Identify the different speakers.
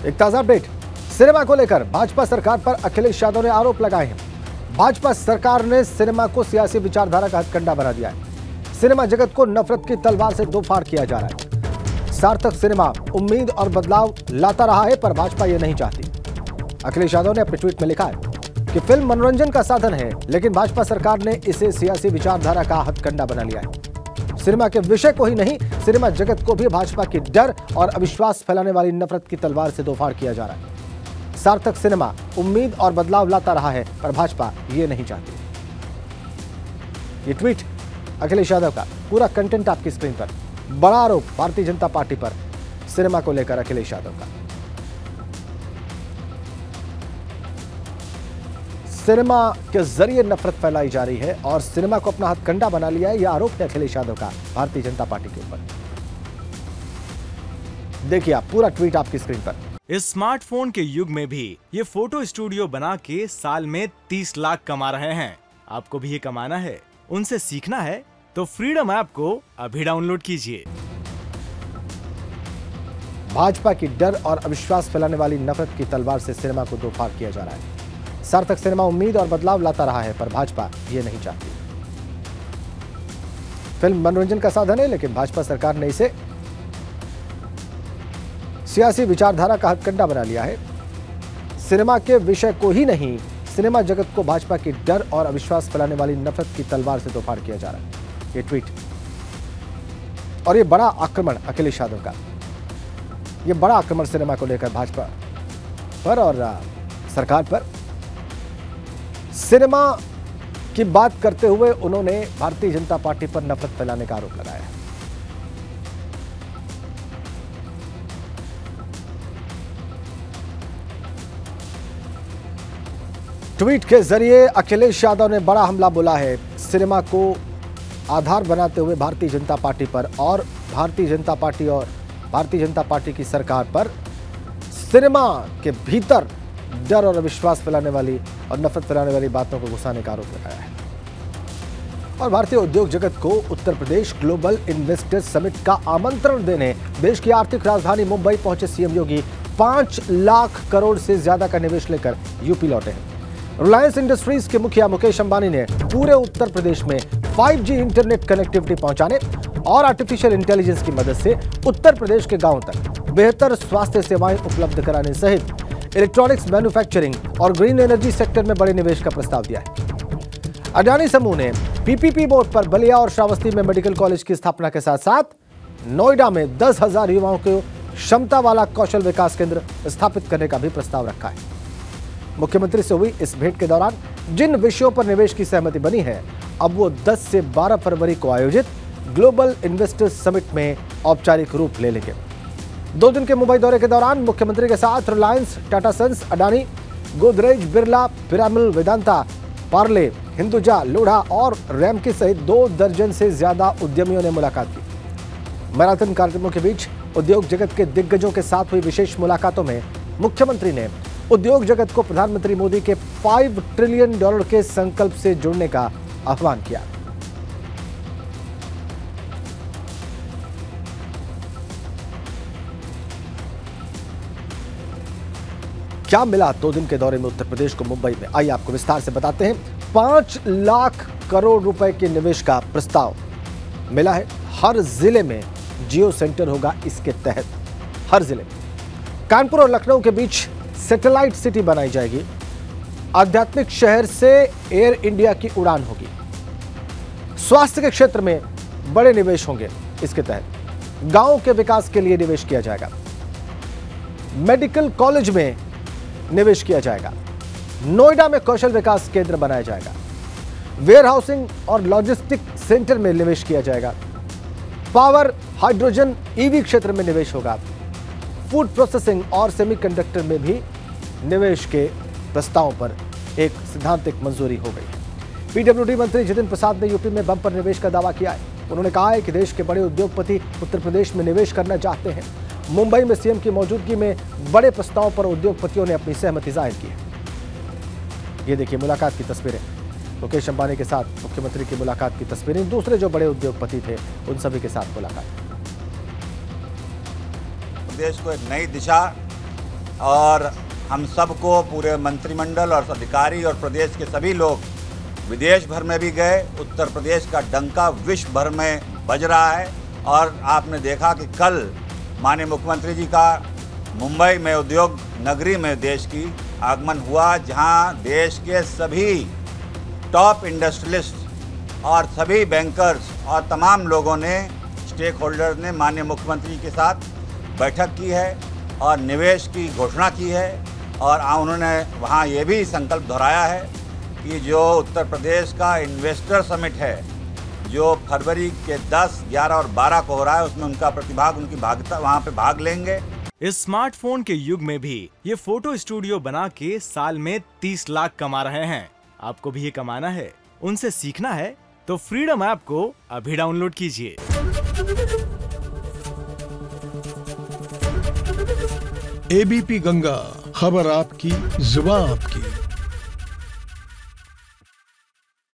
Speaker 1: एक ताजा update, cinema को लेकर भाजपा सरकार पर अखिलेश यादव ने आरोप लगाए हैं। भाजपा सरकार ने सिनेमा को सियासी विचारधारा का हथकंडा बना दिया है। सिनेमा जगत को नफरत की तलवार से दो फाड़ किया जा रहा है। सार्थक सिनेमा उम्मीद और बदलाव लाता रहा है, पर भाजपा ये नहीं चाहती। अखिलेश यादव ने अपने ट्वीट में लिखा है कि फिल्म मनोरंजन का साधन है, लेकिन भाजपा सरकार ने इसे सियासी विचारधारा का हथकंडा बना लिया है। सिनेमा के विषय को ही नहीं, सिनेमा जगत को भी भाजपा की डर और अविश्वास फैलाने वाली नफरत की तलवार से दो फाड़ किया जा रहा है। सार्थक सिनेमा उम्मीद और बदलाव लाता रहा है, पर भाजपा ये नहीं चाहती। ये ट्वीट अखिलेश यादव का, पूरा कंटेंट आपकी स्क्रीन पर। बड़ा आरोप भारतीय जनता पार्टी पर सिनेमा को लेकर अखिलेश यादव का। सिनेमा के जरिए नफरत फैलाई जा रही है और सिनेमा को अपना हथकंडा बना लिया है, यह आरोप है अखिलेश यादव का भारतीय जनता पार्टी के ऊपर। देखिए आप, पूरा ट्वीट आपकी स्क्रीन पर।
Speaker 2: इस स्मार्टफोन के युग में भी ये फोटो स्टूडियो बना के साल में 30 लाख कमा रहे हैं। आपको भी ये कमाना है, उनसे सीखना है, तो फ्रीडम ऐप को अभी डाउनलोड कीजिए।
Speaker 1: भाजपा की डर और अविश्वास फैलाने वाली नफरत की तलवार से सिनेमा को दो फाड़ किया जा रहा है। सार्थक सिनेमा उम्मीद और बदलाव लाता रहा है, पर भाजपा ये नहीं चाहती। फिल्म मनोरंजन का साधन है, लेकिन भाजपा सरकार ने इसे सियासी विचारधारा का हथकंडा बना लिया है। सिनेमा के विषय को ही नहीं, सिनेमा जगत को भाजपा की डर और अविश्वास फैलाने वाली नफरत की तलवार से तोड़फाड़ किया जा रहा है। ये ट्वीट और ये बड़ा आक्रमण अखिलेश यादव का, ये बड़ा आक्रमण सिनेमा को लेकर भाजपा पर और सरकार पर। सिनेमा की बात करते हुए उन्होंने भारतीय जनता पार्टी पर नफरत फैलाने का आरोप लगाया है। ट्वीट के जरिए अखिलेश यादव ने बड़ा हमला बोला है सिनेमा को आधार बनाते हुए भारतीय जनता पार्टी पर और भारतीय जनता पार्टी की सरकार पर। सिनेमा के भीतर डर और अविश्वास फैलाने वाली और नफरत फैलाने वाली बातों को घुसाने का आरोप लगाया है। और भारतीय उद्योग जगत को Uttar Pradesh global investors summit का आमंत्रण देने देश की आर्थिक राजधानी मुंबई पहुंचे सीएम योगी 5 लाख करोड़ से ज्यादा का निवेश लेकर यूपी लौटे हैं। रिलायंस इंडस्ट्रीज के मुखिया मुकेश अंबानी ने पूरे उत्तर प्रदेश में 5G इंटरनेट कनेक्टिविटी पहुंचाने और आर्टिफिशियल इंटेलिजेंस की मदद से उत्तर प्रदेश के गांवों तक बेहतर स्वास्थ्य सेवाएं उपलब्ध कराने सहित इलेक्ट्रॉनिक्स मैन्युफैक्चरिंग और ग्रीन एनर्जी सेक्टर में बड़े निवेश का प्रस्ताव दिया है। अडानी समूह ने पीपीपी बोर्ड पर बलिया और श्रावस्ती में मेडिकल कॉलेज की स्थापना के साथ साथ नोएडा में 10,000 युवाओं को क्षमता वाला कौशल विकास केंद्र स्थापित करने का भी प्रस्ताव रखा है। मुख्यमंत्री से हुई इस भेंट के दौरान जिन विषयों पर निवेश की सहमति बनी है, अब वो 10 से 12 फरवरी को आयोजित ग्लोबल इन्वेस्टर्स समिट में औपचारिक रूप ले लेंगे। 2 दिन के मुंबई दौरे के दौरान मुख्यमंत्री के साथ रिलायंस, टाटा सन्स, अडानी, गोदरेज, बिरला, पिरामिल, वेदांता, पार्ले, हिंदुजा, लोढ़ा और रैमकी सहित 2 दर्जन से ज्यादा उद्यमियों ने मुलाकात की। मैराथन कार्यक्रमों के बीच उद्योग जगत के दिग्गजों के साथ हुई विशेष मुलाकातों में मुख्यमंत्री ने उद्योग जगत को प्रधानमंत्री मोदी के $5 ट्रिलियन के संकल्प से जुड़ने का आह्वान किया। क्या मिला 2 दिन के दौरे में उत्तर प्रदेश को मुंबई में, आइए आपको विस्तार से बताते हैं। 5 लाख करोड़ रुपए के निवेश का प्रस्ताव मिला है। हर जिले में जियो सेंटर होगा इसके तहत। हर जिले में कानपुर और लखनऊ के बीच सैटेलाइट सिटी बनाई जाएगी। आध्यात्मिक शहर से एयर इंडिया की उड़ान होगी। स्वास्थ्य के क्षेत्र में बड़े निवेश होंगे इसके तहत। गांवों के विकास के लिए निवेश किया जाएगा। मेडिकल कॉलेज में निवेश किया जाएगा। नोएडा में कौशल विकास केंद्र बनाया जाएगा। वेयर हाउसिंग और लॉजिस्टिक सेंटर में निवेश किया जाएगा। पावर, हाइड्रोजन, ईवी क्षेत्र में निवेश होगा। फूड प्रोसेसिंग और सेमीकंडक्टर में भी निवेश के प्रस्तावों पर एक सिद्धांतिक मंजूरी हो गई है। पीडब्ल्यूडी मंत्री जितिन प्रसाद ने यूपी में बंपर निवेश का दावा किया है। उन्होंने कहा है कि देश के बड़े उद्योगपति उत्तर प्रदेश में निवेश करना चाहते हैं। मुंबई में सीएम की मौजूदगी में बड़े प्रस्तावों पर उद्योगपतियों ने अपनी सहमति जाहिर की है। ये देखिए मुलाकात की तस्वीरें, मुकेश अंबानी के साथ मुख्यमंत्री की मुलाकात की तस्वीरें। दूसरे जो बड़े उद्योगपति थे उन सभी के साथ मुलाकात।
Speaker 3: देश को एक नई दिशा और हम सबको, पूरे मंत्रिमंडल और अधिकारी और प्रदेश के सभी लोग विदेश भर में भी गए। उत्तर प्रदेश का डंका विश्व भर में बज रहा है। और आपने देखा कि कल माननीय मुख्यमंत्री जी का मुंबई में उद्योग नगरी में देश की आगमन हुआ, जहां देश के सभी टॉप इंडस्ट्रियलिस्ट और सभी बैंकर्स और तमाम लोगों ने, स्टेक होल्डर्स ने माननीय मुख्यमंत्री के साथ बैठक की है और निवेश की घोषणा की है। और उन्होंने वहाँ ये भी संकल्प दोहराया है कि जो उत्तर प्रदेश का इन्वेस्टर समिट है, जो फरवरी के 10, 11 और 12 को हो रहा है, उसमें उनका प्रतिभाग, उनकी भागता वहाँ पे भाग लेंगे।
Speaker 2: इस स्मार्टफोन के युग में भी ये फोटो स्टूडियो बना के साल में 30 लाख कमा रहे हैं। आपको भी ये कमाना है, उनसे सीखना है तो फ्रीडम ऐप को अभी डाउनलोड कीजिए।
Speaker 4: एबीपी गंगा, खबर आपकी, जुबान आपकी।